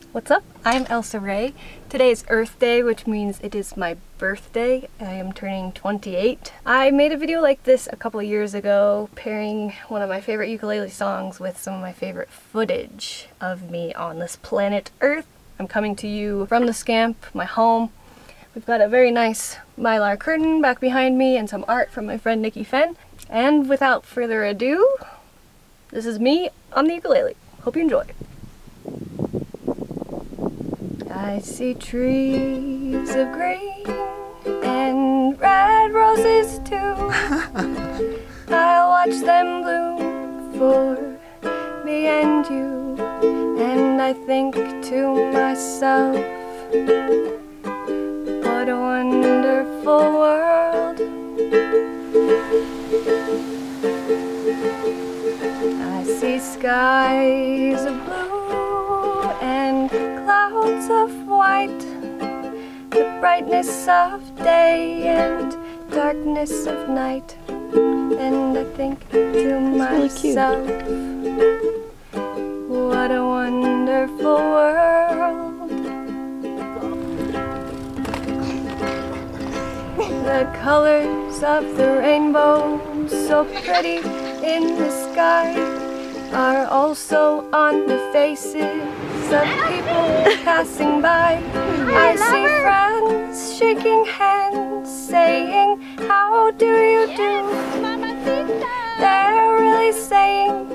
What's up? I'm Elsa Ray. Today is Earth Day, which means it is my birthday. I am turning 28. I made a video like this a couple of years ago, pairing one of my favorite ukulele songs with some of my favorite footage of me on this planet Earth. I'm coming to you from the Scamp, my home. We've got a very nice mylar curtain back behind me and some art from my friend Nikki Fenn. And without further ado, this is me on the ukulele. Hope you enjoy. I see trees of green and red roses too. I'll watch them bloom for me and you, and I think to myself, what a wonderful world. I see skies of blue and clouds of white, the brightness of day and darkness of night, and I think to myself, what a wonderful world. The colors of the rainbow, so pretty in the sky, are also on the faces of people passing by. I see friends shaking hands, saying, how do you do? They're really saying,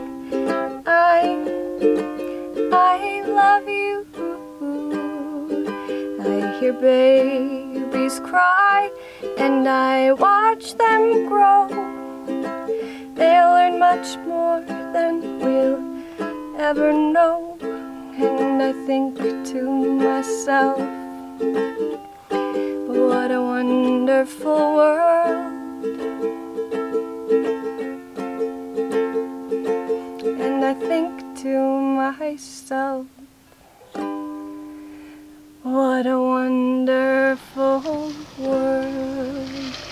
I love you. I hear babies cry, and I watch them grow. They'll learn much more than we'll ever know. And I think to myself, what a wonderful world. And I think to myself, what a wonderful world.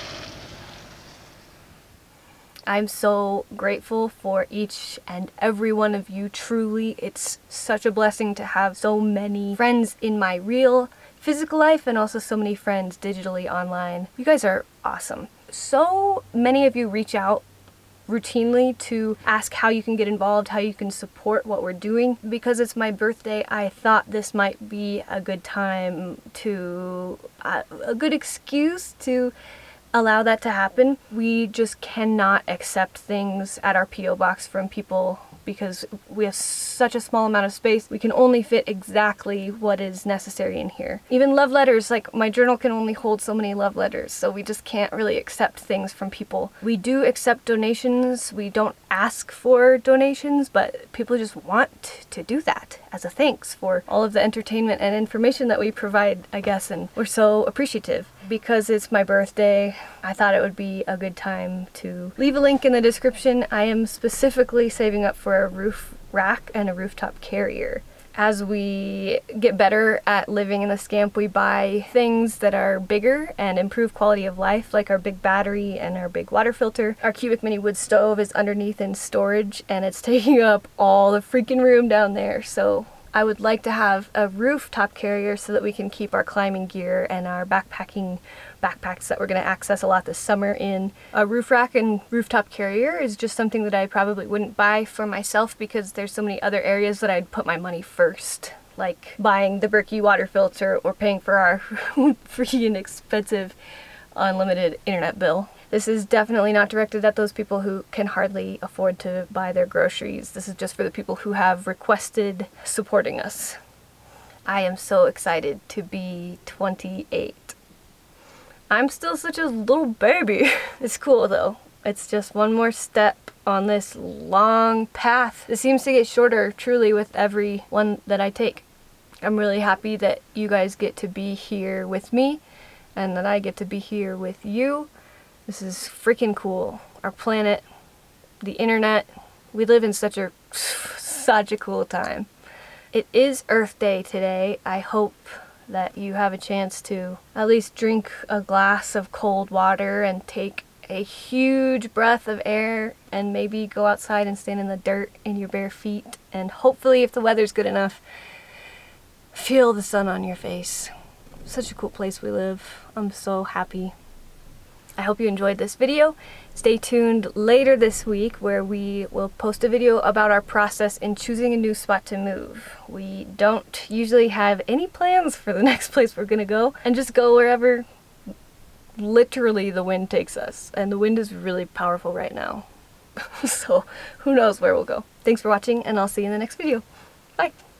I'm so grateful for each and every one of you, truly. It's such a blessing to have so many friends in my real physical life and also so many friends digitally online. You guys are awesome. So many of you reach out routinely to ask how you can get involved, how you can support what we're doing. Because it's my birthday, I thought this might be a good time to, a good excuse to allow that to happen. We just cannot accept things at our P.O. box from people because we have such a small amount of space. We can only fit exactly what is necessary in here. Even love letters, like my journal can only hold so many love letters, so we just can't really accept things from people. We do accept donations. We don't ask for donations, but people just want to do that as a thanks for all of the entertainment and information that we provide, I guess, and we're so appreciative. Because it's my birthday, I thought it would be a good time to leave a link in the description. I am specifically saving up for a roof rack and a rooftop carrier. As we get better at living in the Scamp, we buy things that are bigger and improve quality of life, like our big battery and our big water filter. Our cubic mini wood stove is underneath in storage, and it's taking up all the freaking room down there, so I would like to have a rooftop carrier so that we can keep our climbing gear and our backpacking backpacks that we're going to access a lot this summer in. A roof rack and rooftop carrier is just something that I probably wouldn't buy for myself because there's so many other areas that I'd put my money first, like buying the Berkey water filter or paying for our freaking expensive unlimited internet bill. This is definitely not directed at those people who can hardly afford to buy their groceries. This is just for the people who have requested supporting us. I am so excited to be 28. I'm still such a little baby. It's cool though. It's just one more step on this long path. It seems to get shorter truly with every one that I take. I'm really happy that you guys get to be here with me and that I get to be here with you. This is freaking cool. Our planet, the internet, we live in such a cool time. It is Earth Day today. I hope that you have a chance to at least drink a glass of cold water and take a huge breath of air and maybe go outside and stand in the dirt in your bare feet, and hopefully if the weather's good enough, feel the sun on your face. Such a cool place we live. I'm so happy. I hope you enjoyed this video. Stay tuned later this week where we will post a video about our process in choosing a new spot to move. We don't usually have any plans for the next place we're gonna go and just go wherever literally the wind takes us. And the wind is really powerful right now. So who knows where we'll go. Thanks for watching and I'll see you in the next video. Bye!